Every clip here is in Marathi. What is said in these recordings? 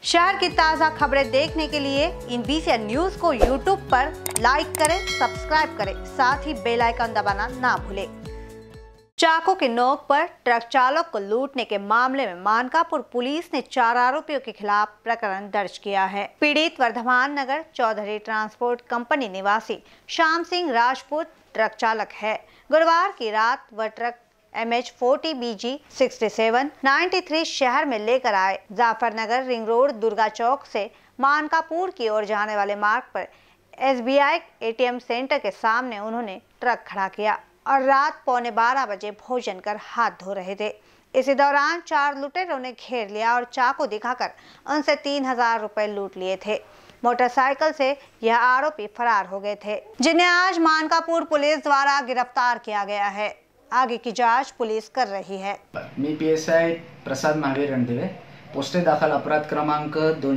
शहर की ताज़ा खबरें देखने के लिए इन VCN न्यूज को YouTube पर लाइक करें, सब्सक्राइब करें, साथ ही बेल आइकन दबाना ना भूलें। चाकू की नोक पर ट्रक चालक को लूटने के मामले में मानकापुर पुलिस ने 4 आरोपियों के खिलाफ प्रकरण दर्ज किया है। पीड़ित वर्धमान नगर चौधरी ट्रांसपोर्ट कंपनी निवासी श्याम सिंह राजपूत ट्रक चालक है। गुरुवार की रात वह ट्रक MH40 BG 6793 शहर में लेकर आए। जाफरनगर रिंग रोड दुर्गा चौक से मानकापुर की ओर जाने वाले मार्ग पर SBI ATM सेंटर के सामने उन्होंने ट्रक खड़ा किया और रात 11:15 बजे भोजन कर हाथ धो रहे थे। इसी दौरान 4 लुटेरों ने घेर लिया और चाकू दिखाकर उनसे 3000 रुपए लूट लिए थे। मोटरसाइकिल से यह आरोपी फरार हो गए थे, जिन्हें आज मानकापुर पुलिस द्वारा गिरफ्तार किया गया है। आगे की जांच पुलिस कर रही है। मी PSI प्रसाद महावीर रणदिवे, पोस्टे दाखल अपराध क्रमांक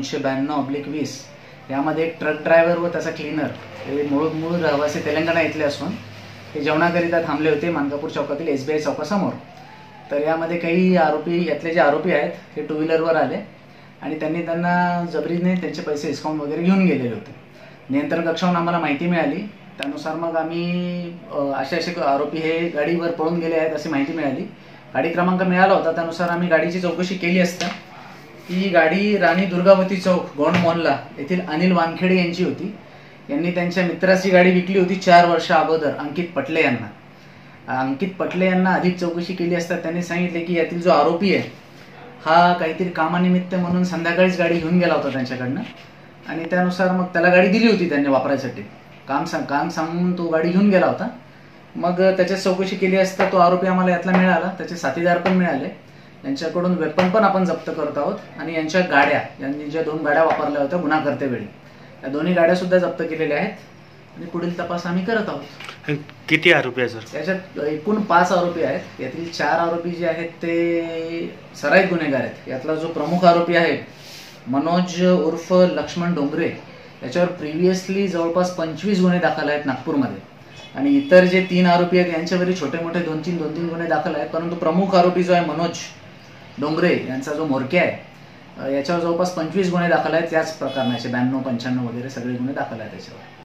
292/20 यामध्ये एक ट्रक ड्रायव्हर व त्याचा क्लीनर हे मूळ रहिवासी तेलंगणा इथले असून हे जेवणाकरिता थांबले होते मानकापूर चौकातील SBI चौकासमोर। तर यामध्ये काही आरोपी, यातले जे आरोपी आहेत हे 2 व्हीलरवर आले आणि त्यांना जबरीने त्यांचे पैसे हिसकावून वगैरे घेऊन गेलेले होते। नियंत्रण कक्षाहून आम्हाला माहिती मिळाली, त्यानुसार मग आम्ही असे आरोपी हे गाडीवर पळून गेले आहेत अशी माहिती मिळाली। गाडी क्रमांक मिळाला होता, त्यानुसार आम्ही गाडीची चौकशी केली असता ही गाडी राणी दुर्गावती चौक गोंड मोहल्ला येथील अनिल वानखेडे यांची होती। यांनी त्यांच्या मित्राची गाडी विकली होती 4 वर्ष अगोदर अंकित पटले यांना। अंकित पटले यांना अधिक चौकशी केली असता त्यांनी सांगितले की यातील जो आरोपी आहे हा काहीतरी कामानिमित्त म्हणून संध्याकाळीच गाडी घेऊन गेला होता त्यांच्याकडनं आणि त्यानुसार मग त्याला गाडी दिली होती त्यांनी वापरायसाठी। काम सांगून तो गाडी घेऊन गेला होता। मग त्याची चौकशी केली असता तो आरोपी आम्हाला यातला मिळाला, त्याचे साथीदार पण मिळाले, यांच्याकडून वेपन पण आपण जप्त करत आहोत आणि यांच्या गाड्या, यांनी ज्या 2 गाड्या वापरल्या होत्या गुन्हा करतेवेळी त्या दोन्ही गाड्या सुद्धा जप्त केलेल्या आहेत आणि पुढील तपास आम्ही करत आहोत। किती आरोपी आहेत सर? याच्यात एकूण 5 आरोपी आहेत। यातील 4 आरोपी जे आहेत ते सराईत गुन्हेगार आहेत। यातला जो प्रमुख आरोपी आहे मनोज उर्फ लक्ष्मण डोंगरे, याच्यावर प्रिव्हियसली जवळपास 25 गुन्हे दाखल आहेत नागपूरमध्ये आणि इतर जे 3 आरोपी आहेत यांच्यावरही छोटे मोठे 2-3 गुन्हे दाखल आहेत। परंतु प्रमुख आरोपी जो आहे मनोज डोंगरे यांचा जो म्होरक्या आहे याच्यावर जवळपास 25 गुन्हे दाखल आहेत। त्याच प्रकारचे 92, 95 वगैरे सगळे गुन्हे दाखल आहेत त्याच्यावर।